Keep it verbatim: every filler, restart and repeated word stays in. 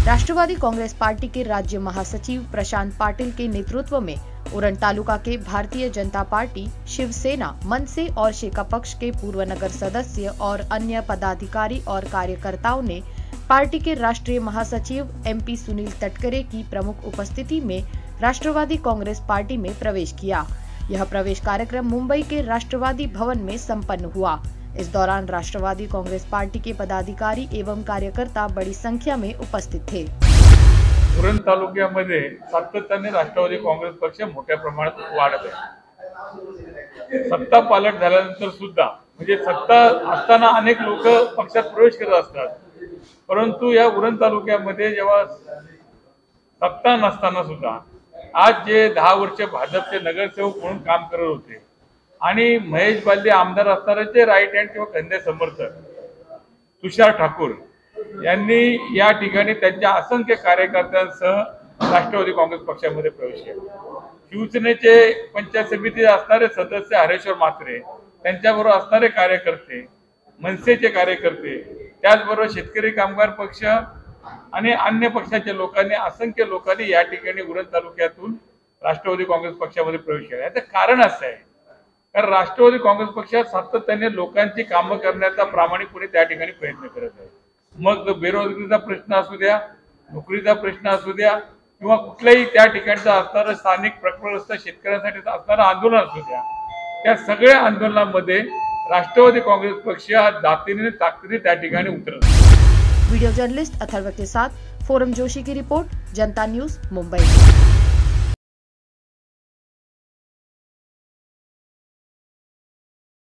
Rashtrawadi Congress party के राज्य महासचिव प्रशांत पाटिल के नेतृत्व में उरण तालुका के भारतीय जनता पार्टी, शिवसेना, मनसे और शेका पक्ष के पूर्व नगर सदस्य और अन्य पदाधिकारी और कार्यकर्ताओं ने पार्टी के राष्ट्रीय महासचिव एमपी सुनील तटकरे की प्रमुख उपस्थिति में राष्ट्रवादी कांग्रेस पार्टी में प्रवेश किया। यह प्रवेश कार्यक्रम मुंबई के राष्ट्रवादी भवन में संपन्न हुआ। इस दौरान राष्ट्रवादी कांग्रेस पार्टी के पदाधिकारी एवं कार्यकर्ता बड़ी संख्या में उपस्थित थे। उरण तालुक्यामध्ये सातत्याने राष्ट्रवादी काँग्रेस पक्ष मोठ्या प्रमाणात वाढत आहे। सत्ता पालट झाल्यानंतर सुद्धा म्हणजे सत्ता असताना अनेक लोक पक्षात प्रवेश करत असतात, परंतु या उरण तालुक्यामध्ये जेव्हा सत्ता नसताना सुद्धा आज जे दहा वर्ष भाजपचे नगरसेवक म्हणून काम करत होते आणि महेश बालदी आमदार असणारे राईट हँड किंवा कंधे समर्थक तुषार ठाकूर यांनी या ठिकाणी त्यांच्या असंख्य कार्यकर्त्यांसह राष्ट्रवादी काँग्रेस पक्षामध्ये प्रवेश केला। शिवसेनेचे पंचायत समिती असणारे सदस्य हरेश्वर म्हात्रे, त्यांच्याबरोबर असणारे कार्यकर्ते, मनसेचे कार्यकर्ते, त्याचबरोबर शेतकरी कामगार पक्ष आणि अन्य पक्षाच्या लोकांनी असंख्य लोकांनी या ठिकाणी उरण तालुक्यातून राष्ट्रवादी काँग्रेस पक्षामध्ये प्रवेश केला। याचं कारण असं आहे कारण राष्ट्रवादी काँग्रेस पक्षात सातत्याने लोकांची कामं करण्याचा प्रामाणिकपणे त्या ठिकाणी प्रयत्न करत आहे। मग बेरोजगारीचा प्रश्न असू द्या, नोकरीचा प्रश्न असू द्या किंवा कुठल्याही त्या ठिकाणचा असणारं स्थानिक प्रकल्पग्रस्त शेतकऱ्यांसाठी असणारं आंदोलन असू द्या, त्या सगळ्या आंदोलनांमध्ये राष्ट्रवादी काँग्रेस पक्ष जातीने ताकदीने त्या ठिकाणी उतरत आहे। वीडियो जर्नलिस्ट अथर्व के साथ फोरम जोशी की रिपोर्ट, जनता न्यूज, मुंबई।